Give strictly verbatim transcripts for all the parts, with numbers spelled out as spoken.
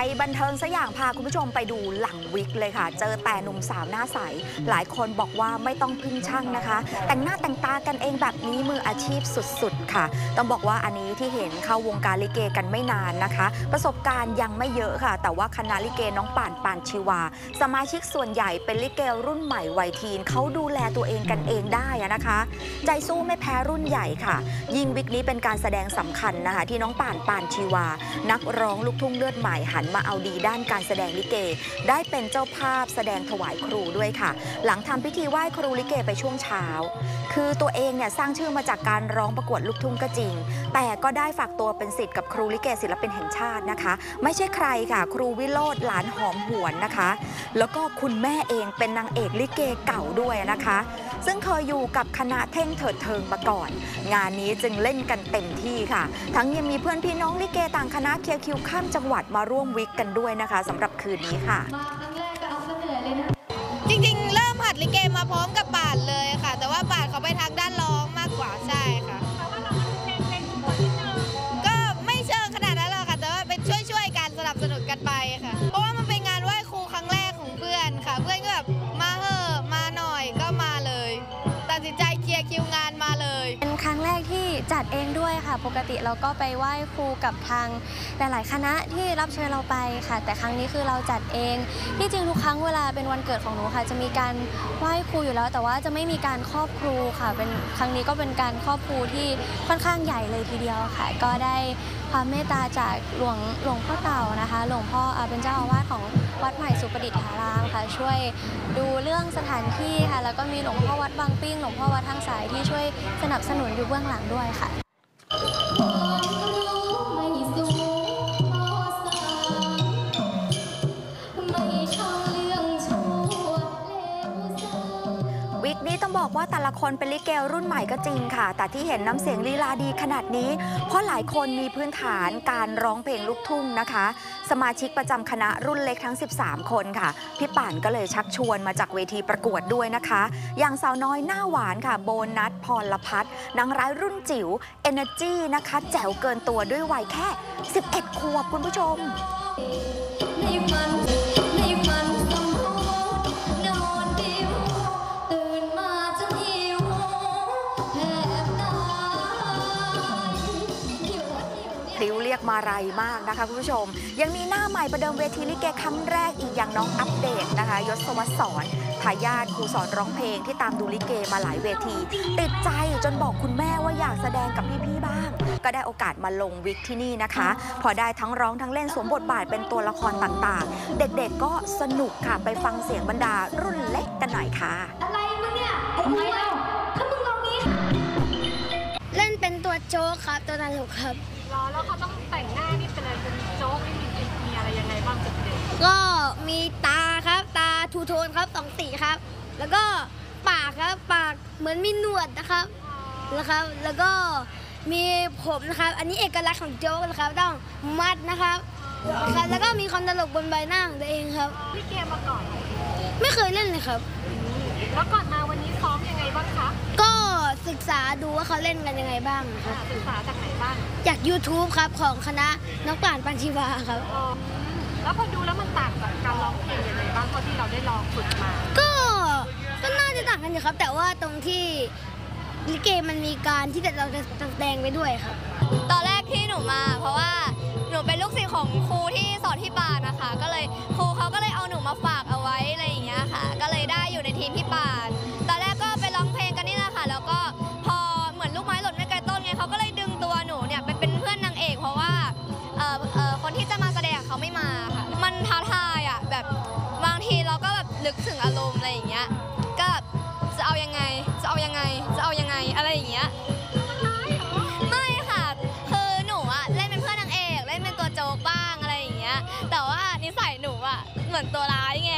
บันเทิงซะอย่างพาคุณผู้ชมไปดูหลังวิกเลยค่ะเจอแต่หนุ่มสาวหน้าใสหลายคนบอกว่าไม่ต้องพึ่งช่างนะคะแต่งหน้าแต่งตากันเองแบบนี้มืออาชีพสุดๆค่ะต้องบอกว่าอันนี้ที่เห็นเข้าวงการลิเกกันไม่นานนะคะประสบการณ์ยังไม่เยอะค่ะแต่ว่าคณะลิเกน้องป่านป่านชีวาสมาชิกส่วนใหญ่เป็นลิเกรุ่นใหม่วัยทีนเขาดูแลตัวเองกันเองได้นะคะใจสู้ไม่แพ้รุ่นใหญ่ค่ะยิ่งวิกนี้เป็นการแสดงสำคัญนะคะที่น้องป่านป่านชีวานักร้องลูกทุ่งเลือดใหม่หันมาเอาดีด้านการแสดงลิเกได้เป็นเจ้าภาพแสดงถวายครูด้วยค่ะหลังทำพิธีไหว้ครูลิเกไปช่วงเช้าคือตัวเองเนี่ยสร้างชื่อมาจากการร้องประกวดลูกทุ่งก็จริงแต่ก็ได้ฝากตัวเป็นศิษย์กับครูลิเกศิลปินแห่งชาตินะคะไม่ใช่ใครค่ะครูวิโรจน์หลานหอมหวนนะคะแล้วก็คุณแม่เองเป็นนางเอกลิเกเก่าด้วยนะคะซึ่งเคยอยู่กับคณะเท่งเถิดเทิงมาก่อนงานนี้จึงเล่นกันเต็มที่ค่ะทั้งยังมีเพื่อนพี่น้องลิเกต่างคณะเคลียร์คิวข้ามจังหวัดมาร่วมวิกกันด้วยนะคะสำหรับคืนนี้ค่ะจริงๆเริ่มหัดลิเกมาพร้อมกับป่านเลยค่ะแต่ว่าป่านเขาไปทางด้านร้องมากกว่าใช่ค่ะก็ไม่เชิงขนาดนั้นหรอกค่ะแต่ว่าเป็นช่วยๆกันสนับสนุนกันไปค่ะเพราะว่ามันเป็นงานไหว้ครูครั้งแรกของเพื่อนค่ะเพื่อนก็แบบมาเถอะมาหน่อยก็มาเลยตัดสินใจเคลียร์คิวงานมาเลยเป็นครั้งแรกที่จัดเองด้วยค่ะปกติเราก็ไปไหว้ครูกับทางหลายๆคณะที่รับเชิญเราไปค่ะแต่ครั้งนี้คือเราจัดเองที่จริงทุกครั้งเวลาเป็นวันเกิดของหนูค่ะจะมีการไหว้ครูอยู่แล้วแต่ว่าจะไม่มีการครอบครูค่ะเป็นครั้งนี้ก็เป็นการครอบครูที่ค่อนข้างใหญ่เลยทีเดียวค่ะก็ได้ความเมตตาจากหลวงหลวงพ่อเต่านะคะหลวงพ่อเป็นเจ้าอาวาสของวัดใหม่สุประดิษฐารามค่ะช่วยดูเรื่องสถานที่ค่ะแล้วก็มีหลวงพ่อวัดบางปิ้งหลวงพ่อวัดทางสายที่ช่วยสนับสนุนอยู่เบื้องหลังด้วยค่ะวิกนี้ต้องบอกว่าแต่ละคนเป็นลิเกรุ่นใหม่ก็จริงค่ะแต่ที่เห็นน้ำเสียงลีลาดีขนาดนี้เพราะหลายคนมีพื้นฐานการร้องเพลงลูกทุ่งนะคะสมาชิกประจำคณะรุ่นเล็กทั้งสิบสามคนค่ะพี่ป่านก็เลยชักชวนมาจากเวทีประกวดด้วยนะคะอย่างสาวน้อยหน้าหวานค่ะโบนัสพรพัฒน์นางร้ายรุ่นจิ๋ว Energy นะคะแจ๋วเกินตัวด้วยวัยแค่สิบเอ็ดขวบคุณผู้ชมริ้วเรียกมาไรมากนะคะคุณผู้ชมยังมีหน้าใหม่ประเดิมเวทีลิเกครั้งแรกอีกอย่างน้องอัปเดตนะคะยศวสรทายาทครูสอนร้องเพลงที่ตามดูลิเกมาหลายเวทีติดใจจนบอกคุณแม่ว่าอยากแสดงกับพี่ๆบ้างก็ได้โอกาสมาลงวิกที่นี่นะคะพอได้ทั้งร้องทั้งเล่นสวมบทบาทเป็นตัวละครต่างๆเด็กๆก็สนุกค่ะไปฟังเสียงบรรดารุ่นเล็กกันหน่อยค่ะอะไรมึงเนี่ยไอ้มึงเอาถ้ามึงลองนี้เล่นเป็นตัวโจ๊กครับตัวตลกครับแล้วเขาต้องแต่งหน้านี่เป็นอะไรเป็นโจ๊กนี่มีมีอะไรยังไงบ้างจุดเด่นก็มีตาครับตาทูโทนครับสองสีครับแล้วก็ปากครับปากเหมือนมีหนวดนะครับนะครับแล้วก็มีผมนะครับอันนี้เอกลักษณ์ของโจ๊กนะครับต้องมัดนะครับนะครับแล้วก็มีความตลกบนใบหน้าของตัวเองครับพี่เกมมาก่อนไม่เคยเล่นเลยครับแล้วก่อนมาวันนี้ซ้อมยังไงบ้างคะก็ศึกษาดูว่าเขาเล่นกันยังไงบ้างครับศึกษาจากไหนบ้างจาก ยูทูบ ครับของคณะน้องป่านปัญชีวาครับแล้วพอดูแล้วมันต่างจากการร้องเพลงยังไงบ้างเพราะที่เราได้ลองฝึกมาก็ก็น่าจะต่างกันอยู่ครับแต่ว่าตรงที่ลิเกมันมีการที่เราจะแสดงไปด้วยครับตอนแรกที่หนูมาเพราะว่าหนูเป็นลูกศิษย์ของครูที่สอนที่ป่านนะคะก็เลยครูเขาก็เลยเอาหนูมาฝากเอาไว้อะไรอย่างเงี้ยค่ะก็เลยได้อยู่ในทีมพี่ป่านตอนแรกก็ไปร้องเพลงกันนี่แหละค่ะแล้วก็พอเหมือนลูกไม้หล่นไม่ไกลต้นไงเขาก็เลยดึงตัวหนูเนี่ยไปเป็นเพื่อนนางเอกเพราะว่าเอ่อเอ่อคนที่จะมาแสดงเขาไม่มาค่ะมันท้าทายอ่ะแบบบางทีเราก็แบบลึกถึงอารมณ์อะไรอย่างเงี้ยก็จะเอายังไงจะเอายังไงจะเอายังไงอะไรอย่างเงี้ยไม่ค่ะคือหนูอะเล่นเป็นเพื่อนนางเอกเล่นเป็นตัวโจ๊กบ้างอะไรอย่างเงี้ยแต่ว่านิสัยหนูอะเหมือนตัวร้ายไง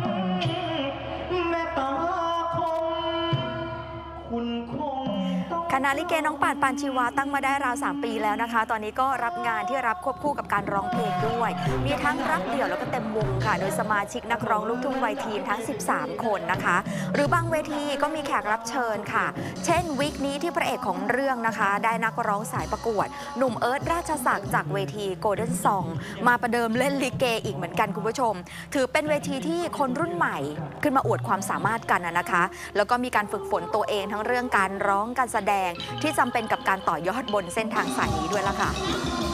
ขคณะลิเกน้องป่านปานชีวาตั้งมาได้ราวสามปีแล้วนะคะตอนนี้ก็รับงานที่รับควบคู่กับการร้องเพลงด้วยมีทั้งรับเดี่ยวแล้วก็เต็มวงค่ะโดยสมาชิกนักร้องลูกทุ่งวัยทีนทั้งสิบสามคนนะคะหรือบางเวทีก็มีแขกรับเชิญค่ะเช่นวิกนี้ที่พระเอกของเรื่องนะคะได้นักร้องสายประกวดหนุ่มเอิร์ธราชศักดิ์จากเวทีโกลเด้นซองมาประเดิมเล่นลิเกอีกเหมือนกันคุณผู้ชมถือเป็นเวทีที่คนรุ่นใหม่ขึ้นมาอวดความสามารถกันนะคะแล้วก็มีการฝึกฝนตัวเองทั้งเรื่องการร้องการแสดงที่จำเป็นกับการต่อยอดบนเส้นทางสายนี้ด้วยล่ะค่ะ